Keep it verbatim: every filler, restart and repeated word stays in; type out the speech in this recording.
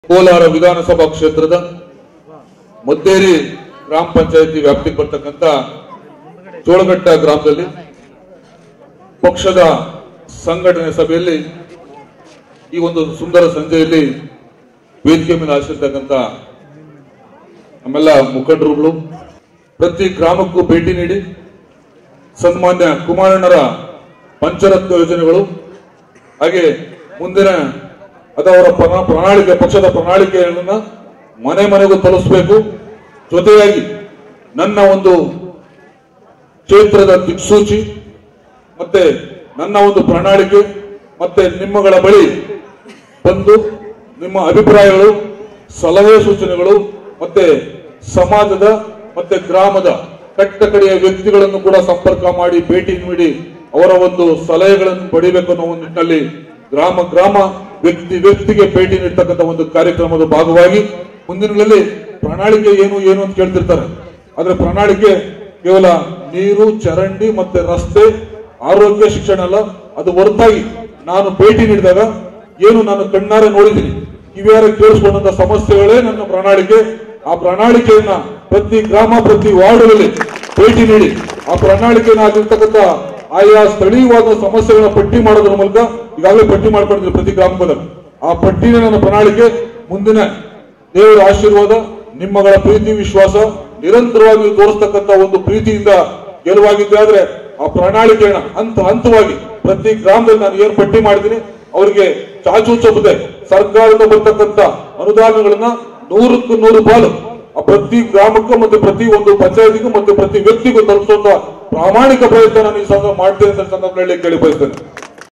ಕೋಲಾರ ವಿಧಾನಸಭಾ ಕ್ಷೇತ್ರದ ಮದ್ದೇರಿ ಗ್ರಾಮ ಪಂಚಾಯಿತಿ ವ್ಯಾಪ್ತಿಗೆ ಬರ್ತಕ್ಕಂಥ ಜೋಳಘಟ್ಟ ಗ್ರಾಮದಲ್ಲಿ ಪಕ್ಷದ ಸಂಘಟನೆ ಸಭೆಯಲ್ಲಿ ಈ ಒಂದು ಸುಂದರ ಸಂಜೆಯಲ್ಲಿ ವೇದಿಕೆ ಮೇಲೆ ಆಶಿರ್ತಕ್ಕಂಥ ನಮ್ಮೆಲ್ಲ ಮುಖಂಡರುಗಳು ಪ್ರತಿ ಗ್ರಾಮಕ್ಕೂ ಭೇಟಿ ನೀಡಿ ಸನ್ಮಾನ್ಯ ಕುಮಾರಣ್ಣರ ಪಂಚರತ್ನ ಯೋಜನೆಗಳು ಹಾಗೆ ಮುಂದಿನ ಅದವರ ಪ್ರಣಾಳಿಕೆ ಪಕ್ಷದ ಪ್ರಣಾಳಿಕೆಗಳನ್ನ ಮನೆ ಮನೆಗೂ ತಲುಪಿಸಬೇಕು. ಜೊತೆಯಾಗಿ ನನ್ನ ಒಂದು ಕ್ಷೇತ್ರದ ದಿಕ್ಸೂಚಿ ಮತ್ತೆ ನನ್ನ ಒಂದು ಪ್ರಣಾಳಿಕೆ ಮತ್ತೆ ನಿಮ್ಮಗಳ ಬಳಿ ಬಂದು ನಿಮ್ಮ ಅಭಿಪ್ರಾಯಗಳು ಸಲಹೆ ಸೂಚನೆಗಳು ಮತ್ತೆ ಸಮಾಜದ ಮತ್ತೆ ಗ್ರಾಮದ ಕಟ್ಟಕಡೆಯ ವ್ಯಕ್ತಿಗಳನ್ನು ಕೂಡ ಸಂಪರ್ಕ ಮಾಡಿ ಭೇಟಿ ನೀಡಿ ಅವರ ಒಂದು ಸಲಹೆಗಳನ್ನು ಪಡಿಬೇಕು ಅನ್ನೋ ಒಂದು ನಿಟ್ಟಿನಲ್ಲಿ ಗ್ರಾಮ ಗ್ರಾಮ ವ್ಯಕ್ತಿ ವ್ಯಕ್ತಿಗೆ ಭೇಟಿ ನೀಡತಕ್ಕಂಥ ಒಂದು ಕಾರ್ಯಕ್ರಮದ ಭಾಗವಾಗಿ ಮುಂದಿನಗಳಲ್ಲಿ ಪ್ರಣಾಳಿಕೆ ಏನು ಏನು ಅಂತ ಕೇಳ್ತಿರ್ತಾರೆ. ಆದ್ರೆ ಪ್ರಣಾಳಿಕೆ ಕೇವಲ ನೀರು, ಚರಂಡಿ ಮತ್ತೆ ರಸ್ತೆ, ಆರೋಗ್ಯ, ಶಿಕ್ಷಣ ಅಲ್ಲ. ಅದು ಹೊರತಾಗಿ ನಾನು ಭೇಟಿ ನೀಡಿದಾಗ ಏನು ನಾನು ಕಣ್ಣಾರೆ ನೋಡಿದ್ದೀನಿ, ಕಿವಿಯಾರೆ ಕೇಳಿಸ್ಕೊಂಡಂತ ಸಮಸ್ಯೆಗಳೇ ನನ್ನ ಪ್ರಣಾಳಿಕೆ. ಆ ಪ್ರಣಾಳಿಕೆಯನ್ನ ಪ್ರತಿ ಗ್ರಾಮ ಪ್ರತಿ ವಾರ್ಡ್ಗಳಲ್ಲಿ ಭೇಟಿ ನೀಡಿ ಆ ಪ್ರಣಾಳಿಕೆಯನ್ನು ಆಗಿರ್ತಕ್ಕಂಥ ಆಯಾ ಸ್ಥಳೀಯವಾದ ಸಮಸ್ಯೆಗಳನ್ನ ಪಟ್ಟಿ ಮಾಡೋದ್ರ ಮೂಲಕ ಈಗಾಗಲೇ ಪಟ್ಟಿ ಮಾಡ್ಕೊಂಡಿದ್ರು ಪ್ರತಿ ಗ್ರಾಮದಲ್ಲಿ. ಆ ಪಟ್ಟಿನ ನನ್ನ ಪ್ರಣಾಳಿಕೆ ಮುಂದಿನ ದೇವರ ಆಶೀರ್ವಾದ, ನಿಮ್ಮಗಳ ಪ್ರೀತಿ ವಿಶ್ವಾಸ ನಿರಂತರವಾಗಿ ತೋರಿಸ್ತಕ್ಕಂಥ ಒಂದು ಪ್ರೀತಿಯಿಂದ ಗೆಲುವಾಗಿದ್ದೆ ಆದ್ರೆ ಆ ಪ್ರಣಾಳಿಕೆಯನ್ನ ಹಂತ ಹಂತವಾಗಿ ಪ್ರತಿ ಗ್ರಾಮದಲ್ಲಿ ನಾನು ಏನು ಪಟ್ಟಿ ಮಾಡಿದ್ದೀನಿ ಅವರಿಗೆ ಚಾಚು ಚಪ್ಪದೆ ಸರ್ಕಾರದಿಂದ ಬರ್ತಕ್ಕಂಥ ಅನುದಾನಗಳನ್ನ ನೂರಕ್ಕೂ ನೂರು ಪಾಲು ಆ ಪ್ರತಿ ಗ್ರಾಮಕ್ಕೂ ಮತ್ತೆ ಪ್ರತಿ ಒಂದು ಪಂಚಾಯತಿಗೂ ಮತ್ತೆ ಪ್ರತಿ ವ್ಯಕ್ತಿಗೂ ತಲುಪಿಸುವಂತ ಪ್ರಾಮಾಣಿಕ ಪ್ರಯತ್ನ ನಾನು ಈ ಸಂದರ್ಭ ಮಾಡ್ತೇನೆ ಅಂತ ಸಂದರ್ಭದಲ್ಲಿ ಕೇಳಿ ಬಯಸ್ತೇನೆ.